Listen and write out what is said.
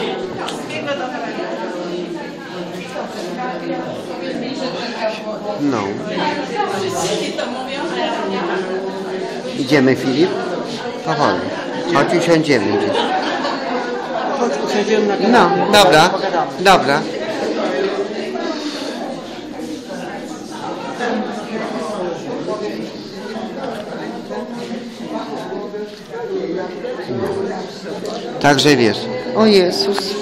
No. Idziemy, Filip? Powoli. Chodź, usiądziemy gdzieś. Chodź, usiądziemy na kanapie. No, dobra, dobra. Także wiesz. O Jezus.